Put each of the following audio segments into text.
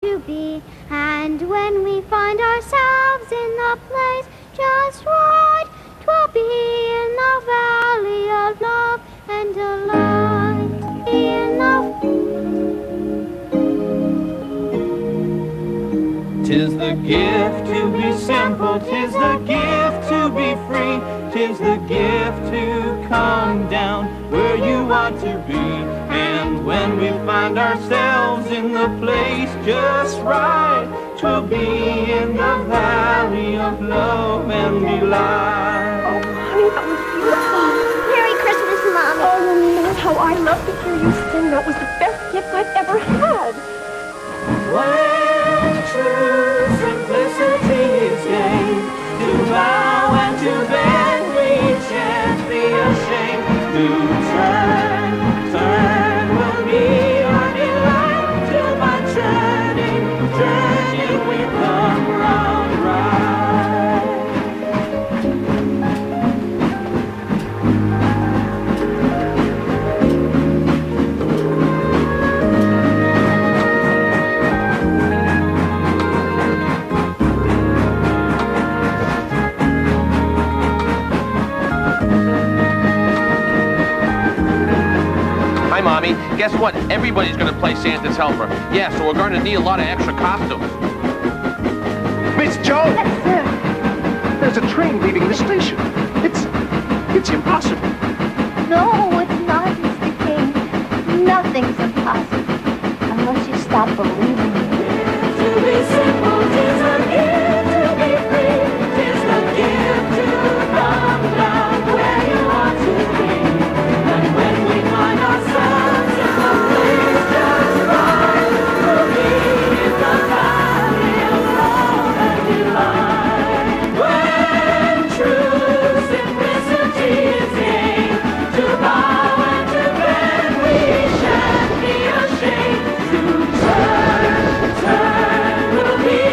to be. And when we find ourselves in the place just right, 'twill be in the valley of love and delight. In the 'Tis the gift to be simple, 'tis the gift to be free, 'tis the gift to come down where you want to be. And when we find ourselves in the place just right, 'twill be in the valley of love and delight. Oh, honey, that was beautiful. Merry Christmas, Mommy. Oh, you know how I love to hear you sing. That was the best gift I've ever had. When true simplicity is gained, to bow and to bend we shan't be ashamed. To turn will be our delight, till by turning we come round right. Hi, Mommy. Guess what? Everybody's going to play Santa's helper. Yeah, so we're going to need a lot of extra costumes. Miss Joe! Yes, sir. There's a train leaving the station. It's impossible. No, it's not, Mr. King. Nothing's impossible unless you stop believing it. To be simple, 'tis a gift to be free, 'tis the gift to come down where you want to be. And when we find ourselves in the place just right, we'll be in the valley of love and delight. When true simplicity is gained, to bow and to bend we shan't be ashamed. To turn will be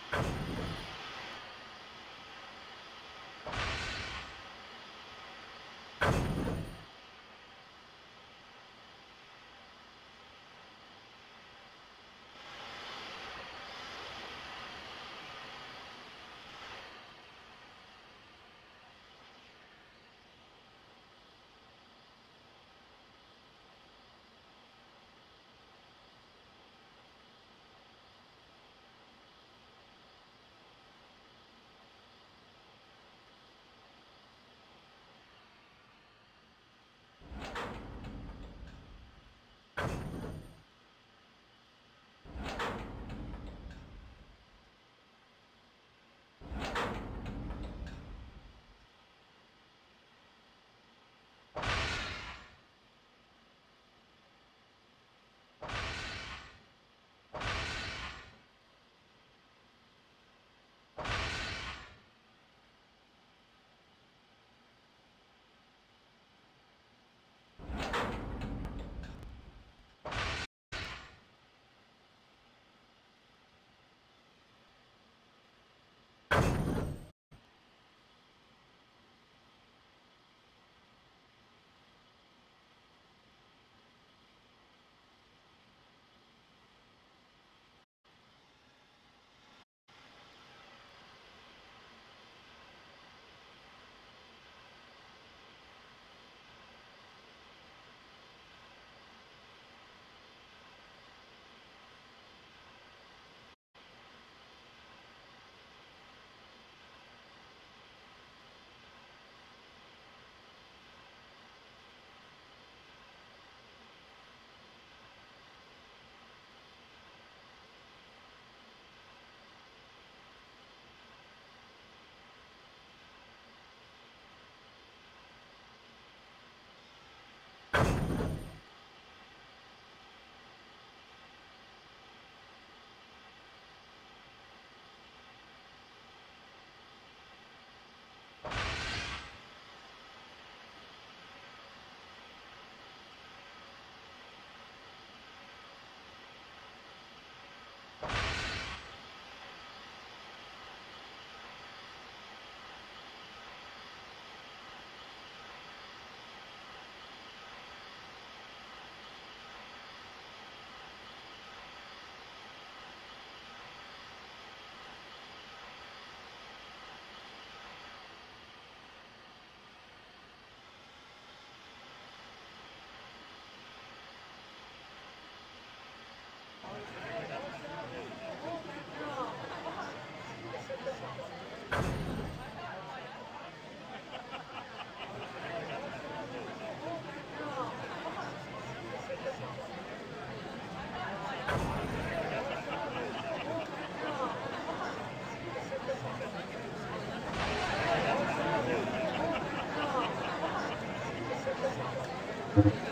Thank you.